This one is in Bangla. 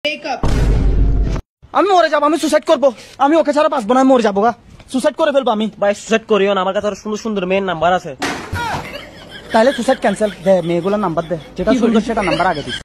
আমি মরে যাবো, আমি সুসাইড করবো, আমি ওকে ছাড়া বাঁচবো না, আমি মরে যাবো গা, সুসাইড করে ফেলবো আমি। ভাই সুসাইড করিও না, আমার কাছে আরো সুন্দর সুন্দর মেয়ের নাম্বার আছে। তাহলে সুসাইড ক্যান্সেল, দে মেয়েগুলোর নাম্বার দে, যেটা সুন্দর সেটা নাম্বার আগে দিস।